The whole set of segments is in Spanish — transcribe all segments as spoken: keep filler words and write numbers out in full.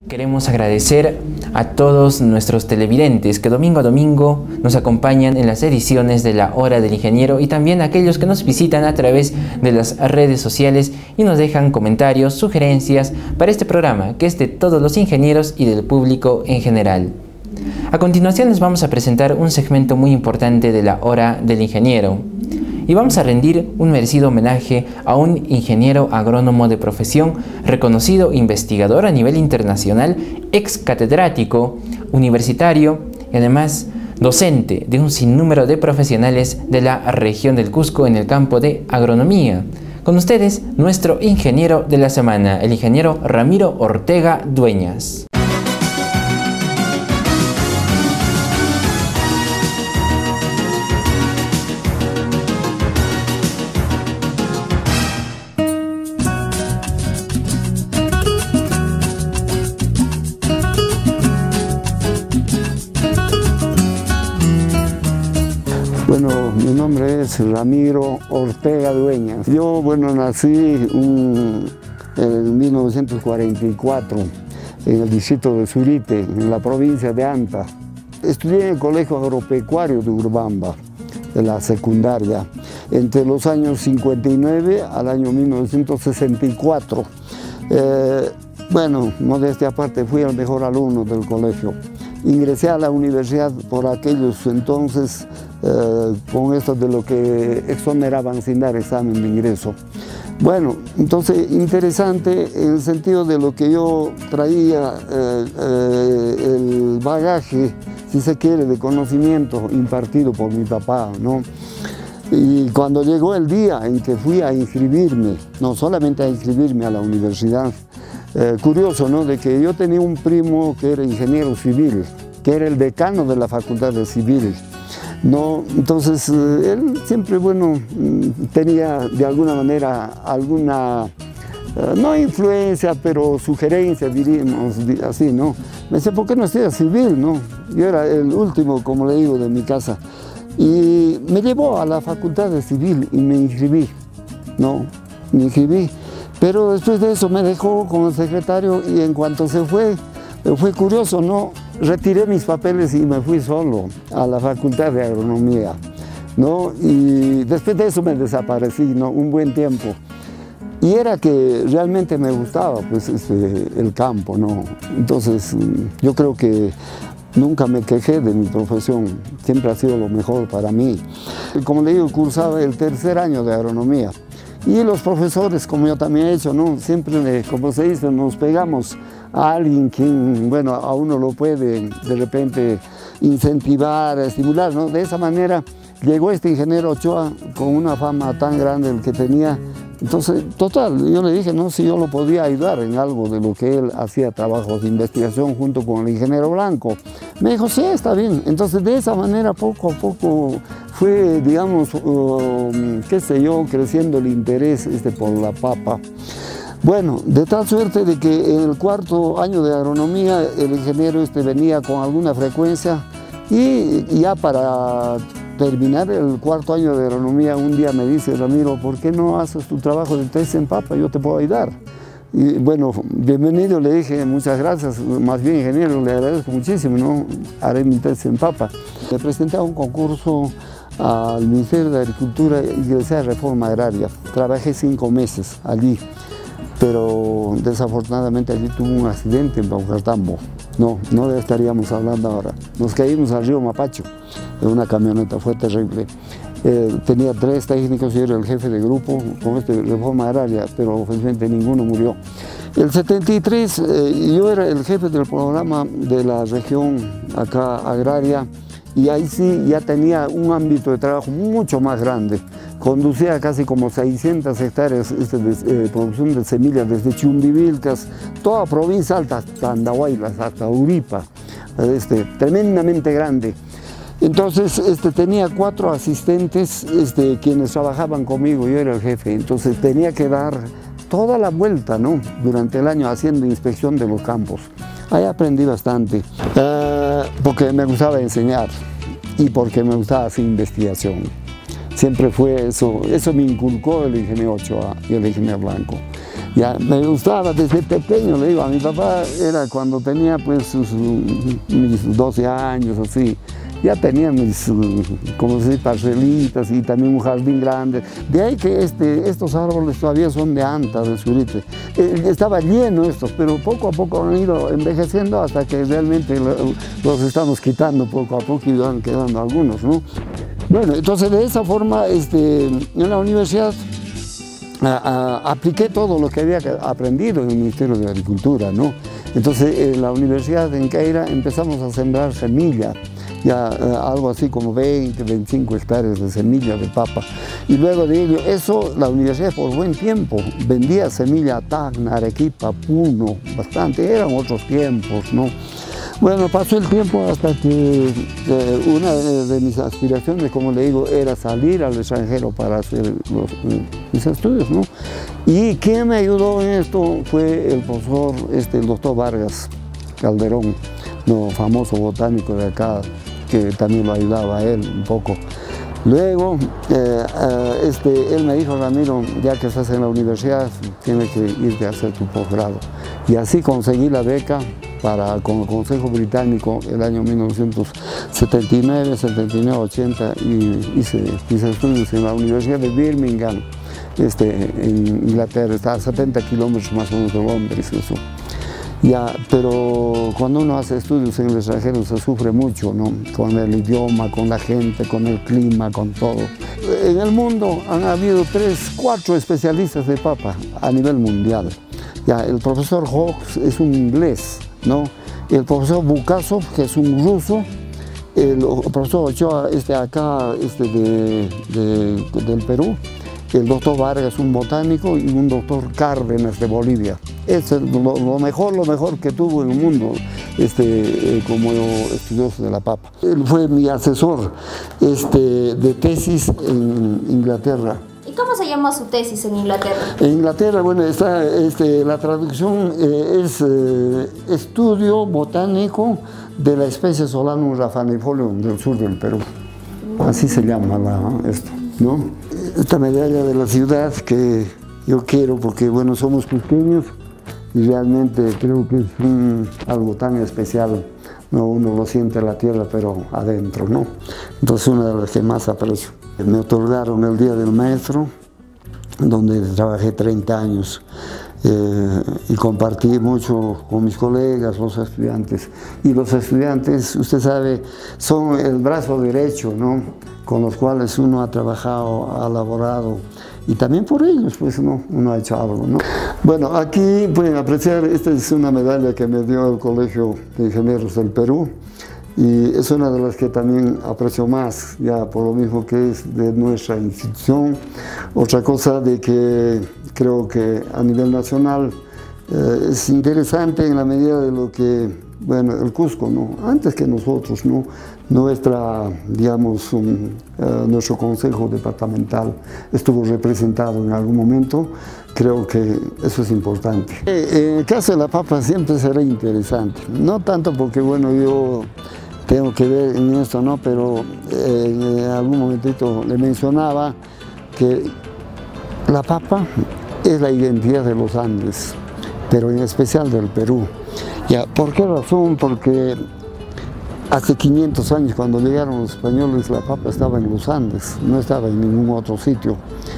Queremos agradecer a todos nuestros televidentes que domingo a domingo nos acompañan en las ediciones de La Hora del Ingeniero y también a aquellos que nos visitan a través de las redes sociales y nos dejan comentarios, sugerencias para este programa que es de todos los ingenieros y del público en general. A continuación les vamos a presentar un segmento muy importante de La Hora del Ingeniero y vamos a rendir un merecido homenaje a un ingeniero agrónomo de profesión, reconocido investigador a nivel internacional, ex catedrático, universitario y además docente de un sinnúmero de profesionales de la región del Cusco en el campo de agronomía. Con ustedes, nuestro ingeniero de la semana, el ingeniero Ramiro Ortega Dueñas. Bueno, mi nombre es Ramiro Ortega Dueñas. Yo, bueno, nací un, en mil novecientos cuarenta y cuatro en el distrito de Surite, en la provincia de Anta. Estudié en el Colegio Agropecuario de Urubamba, en la secundaria, entre los años cincuenta y nueve al año mil novecientos sesenta y cuatro. Eh, bueno, modestia aparte, fui el mejor alumno del colegio. Ingresé a la universidad por aquellos entonces eh, con esto de lo que exoneraban sin dar examen de ingreso. Bueno, entonces interesante en el sentido de lo que yo traía, eh, eh, el bagaje, si se quiere, de conocimiento impartido por mi papá, ¿no? Y cuando llegó el día en que fui a inscribirme, no solamente a inscribirme a la universidad, Eh, curioso, ¿no?, de que yo tenía un primo que era ingeniero civil, que era el decano de la Facultad de Civil, ¿no? Entonces, eh, él siempre, bueno, tenía de alguna manera alguna, eh, no influencia, pero sugerencia, diríamos así, ¿no? Me decía, ¿por qué no estudias civil, no? Yo era el último, como le digo, de mi casa. Y me llevó a la Facultad de Civil y me inscribí, ¿no? Me inscribí. Pero después de eso me dejó con el secretario y en cuanto se fue, fue curioso, ¿no? Retiré mis papeles y me fui solo a la Facultad de Agronomía, ¿no? Y después de eso me desaparecí, ¿no?, un buen tiempo. Y era que realmente me gustaba, pues, este, el campo, ¿no? Entonces, yo creo que nunca me quejé de mi profesión, siempre ha sido lo mejor para mí. Y como le digo, cursaba el tercer año de agronomía. Y los profesores, como yo también he hecho, ¿no?, siempre, como se dice, nos pegamos a alguien quien, bueno, a uno lo puede de repente incentivar, estimular, ¿no? De esa manera llegó este ingeniero Ochoa con una fama tan grande el que tenía. Entonces, total, yo le dije, no, si yo lo podía ayudar en algo de lo que él hacía trabajos de investigación junto con el ingeniero Blanco. Me dijo, sí, está bien. Entonces, de esa manera, poco a poco fue, digamos, uh, qué sé yo, creciendo el interés este, por la papa. Bueno, de tal suerte de que en el cuarto año de agronomía el ingeniero este venía con alguna frecuencia y ya para terminar el cuarto año de agronomía, un día me dice, Ramiro, ¿por qué no haces tu trabajo de tesis en papa? Yo te puedo ayudar. Y bueno, bienvenido, le dije, muchas gracias, más bien ingeniero, le agradezco muchísimo, ¿no? Haré mi tesis en papa. Le presenté a un concurso al Ministerio de Agricultura y ingresé a Reforma Agraria. Trabajé cinco meses allí, pero desafortunadamente allí tuve un accidente en Paucartambo. No, no le estaríamos hablando ahora. Nos caímos al río Mapacho en una camioneta, fue terrible. Eh, tenía tres técnicos y yo era el jefe de grupo con esta reforma agraria, pero felizmente ninguno murió. El setenta y tres eh, yo era el jefe del programa de la región acá agraria y ahí sí ya tenía un ámbito de trabajo mucho más grande. Conducía casi como seiscientas hectáreas este, de eh, producción de semillas desde Chumbivilcas, toda provincia alta, hasta Andahuaylas, hasta Uripa, este, tremendamente grande. Entonces este, tenía cuatro asistentes este, quienes trabajaban conmigo, yo era el jefe, entonces tenía que dar toda la vuelta, ¿no?, durante el año haciendo inspección de los campos. Ahí aprendí bastante, eh, porque me gustaba enseñar y porque me gustaba hacer investigación. Siempre fue eso, eso me inculcó el ingeniero Ochoa y el ingeniero Blanco. Ya, me gustaba desde pequeño, le digo, a mi papá era cuando tenía pues sus, mis doce años, así. Ya tenía mis, como se dice, parcelitas y también un jardín grande. De ahí que este, estos árboles todavía son de anta, de surite. Eh, estaba lleno estos, pero poco a poco han ido envejeciendo hasta que realmente lo, los estamos quitando poco a poco y van quedando algunos, ¿no? Bueno, entonces de esa forma, este, en la universidad a, a, apliqué todo lo que había aprendido en el Ministerio de Agricultura, ¿no? Entonces en la universidad en Caira empezamos a sembrar semilla. Ya eh, algo así como veinte, veinticinco hectáreas de semilla de papa. Y luego de ello, eso, la universidad por buen tiempo vendía semilla a Tacna, Arequipa, Puno, bastante, eran otros tiempos, ¿no? Bueno, pasó el tiempo hasta que eh, una de, de mis aspiraciones, como le digo, era salir al extranjero para hacer los, eh, mis estudios, ¿no? Y quien me ayudó en esto fue el profesor, este, el doctor Vargas Calderón, no, famoso botánico de acá, que también lo ayudaba a él un poco. Luego, eh, eh, este, él me dijo, Ramiro, ya que estás en la universidad, tienes que irte a hacer tu posgrado. Y así conseguí la beca para, con el Consejo Británico el año mil novecientos setenta y nueve, setenta y nueve, ochenta, y hice, hice estudios en la Universidad de Birmingham, este, en Inglaterra, está a setenta kilómetros más o menos de Londres, eso. Ya, pero cuando uno hace estudios en el extranjero se sufre mucho, ¿no? Con el idioma, con la gente, con el clima, con todo. En el mundo han habido tres, cuatro especialistas de papa a nivel mundial. Ya, el profesor Hawks es un inglés, ¿no? El profesor Bukasov, que es un ruso. El profesor Ochoa, este acá, este de, de, del Perú. El doctor Vargas, un botánico, y un doctor Cárdenas de Bolivia. Es lo, lo mejor, lo mejor que tuvo en el mundo este, eh, como estudioso de la papa. Él fue mi asesor este, de tesis en Inglaterra. ¿Y cómo se llama su tesis en Inglaterra? En Inglaterra, bueno, está, este, la traducción eh, es eh, estudio botánico de la especie Solanum rafanifolium del sur del Perú. Así se llama la, esto, ¿no? Esta medalla de la ciudad que yo quiero porque, bueno, somos pequeños y realmente creo que es un, algo tan especial, ¿no? Uno lo siente en la tierra, pero adentro, ¿no? Entonces, una de las que más aprecio. Me otorgaron el Día del Maestro, donde trabajé treinta años eh, y compartí mucho con mis colegas, los estudiantes. Y los estudiantes, usted sabe, son el brazo derecho, ¿no? Con los cuales uno ha trabajado, ha laborado, y también por ellos, pues, ¿no? Uno ha hecho algo, ¿no? Bueno, aquí pueden apreciar, esta es una medalla que me dio el Colegio de Ingenieros del Perú, y es una de las que también aprecio más, ya por lo mismo que es de nuestra institución. Otra cosa de que creo que a nivel nacional eh, es interesante en la medida de lo que, bueno, el Cusco, ¿no? Antes que nosotros, ¿no? Nuestra, digamos, um, uh, nuestro consejo departamental estuvo representado en algún momento. Creo que eso es importante. En el caso de la papa siempre será interesante, no tanto porque, bueno, yo tengo que ver en esto, ¿no? Pero eh, en algún momentito le mencionaba que la papa es la identidad de los Andes, pero en especial del Perú. Ya, ¿por qué razón? Porque hace quinientos años, cuando llegaron los españoles, la papa estaba en los Andes, no estaba en ningún otro sitio.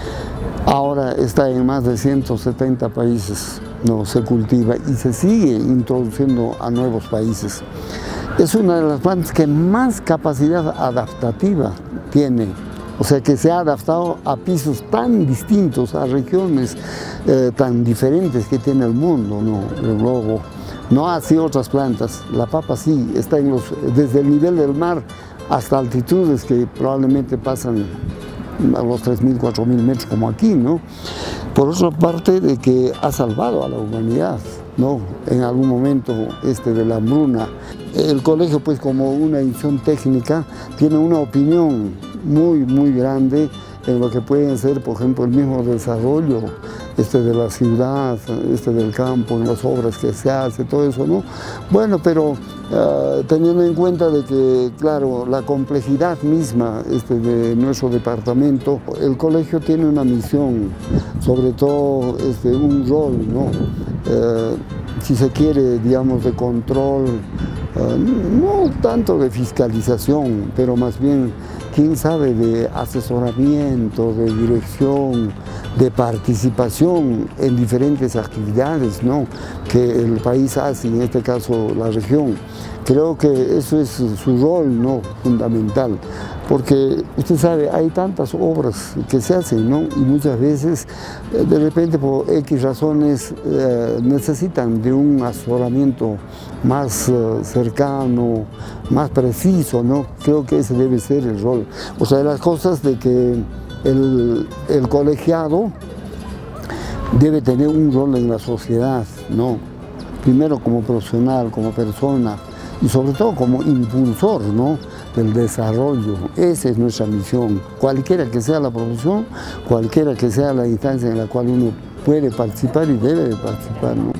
Ahora está en más de ciento setenta países, no se cultiva y se sigue introduciendo a nuevos países. Es una de las plantas que más capacidad adaptativa tiene, o sea que se ha adaptado a pisos tan distintos, a regiones eh, tan diferentes que tiene el mundo, ¿no? El globo. No así otras plantas, la papa sí, está en los, desde el nivel del mar hasta altitudes que probablemente pasan a los tres mil, cuatro mil metros como aquí, ¿no? Por otra parte, de que ha salvado a la humanidad, ¿no? En algún momento este, de la hambruna. El colegio, pues como una institución técnica, tiene una opinión muy, muy grande en lo que pueden ser, por ejemplo, el mismo desarrollo este, de la ciudad, este, del campo, en las obras que se hace, todo eso, ¿no? Bueno, pero Uh, teniendo en cuenta de que, claro, la complejidad misma este, de nuestro departamento, el colegio tiene una misión, sobre todo este, un rol, ¿no? Uh, si se quiere, digamos, de control, uh, no tanto de fiscalización, pero más bien, quién sabe, de asesoramiento, de dirección, de participación en diferentes actividades, ¿no?, que el país hace, en este caso la región. Creo que eso es su rol, ¿no?, fundamental, porque usted sabe, hay tantas obras que se hacen, ¿no?, y muchas veces, de repente, por X razones, eh, necesitan de un asesoramiento más eh, cercano, más preciso, ¿no? Creo que ese debe ser el rol. O sea, las cosas de que el, el colegiado debe tener un rol en la sociedad, ¿no? Primero como profesional, como persona, y sobre todo como impulsor, ¿no?, del desarrollo. Esa es nuestra misión, cualquiera que sea la profesión, cualquiera que sea la instancia en la cual uno puede participar y debe de participar, ¿no?